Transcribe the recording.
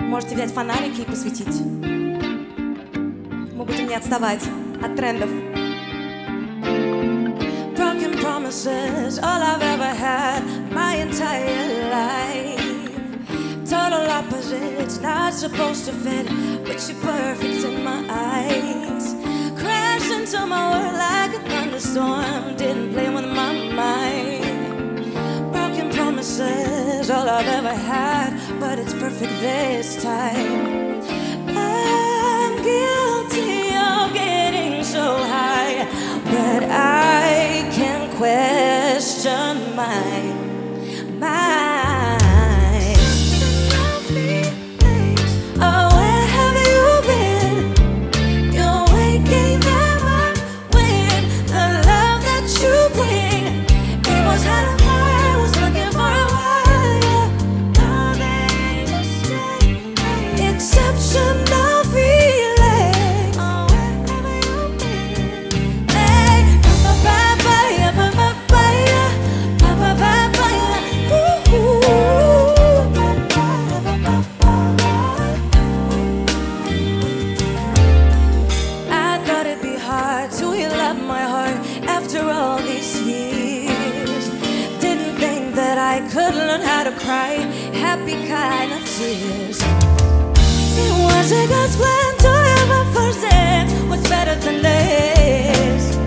Можете взять фонарики и посветить. Мы будем не отставать от трендов. Broken promises, all I've ever had my entire life. Total opposites, not supposed to fit, but you're perfect in my eyes. Crashed into my world like a thunderstorm, didn't play with my mind. Broken promises, all I've ever had, but it's perfect this time. I'm guilty of getting so high, but I can't question my mind. Oh, where have you been? You're waking them up with the love that you bring. It was out of fire, I was looking for a while, yeah. Now they just stay. Exceptional feeling. Oh, where have you been? Hey, ba-ba-ba-ba-ya, ba-ba-ba-ya, ba-ba-ba-ba-ya, ooh. I thought it'd be hard to heal up my heart after all these years. Didn't think that I could learn how to cry happy kind of tears. It wasn't God's plan to have a first dance. What's better than this?